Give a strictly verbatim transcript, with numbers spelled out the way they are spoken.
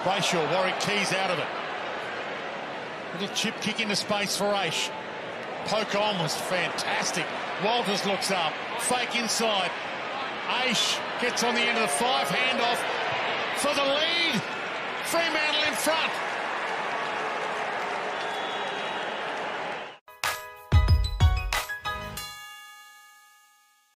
Brayshaw, Warwick Keys out of it. Little chip kick into space for Aish. Poke on was fantastic. Walters looks up. Fake inside. Aish gets on the end of the five. Handoff for the lead. Fremantle in front.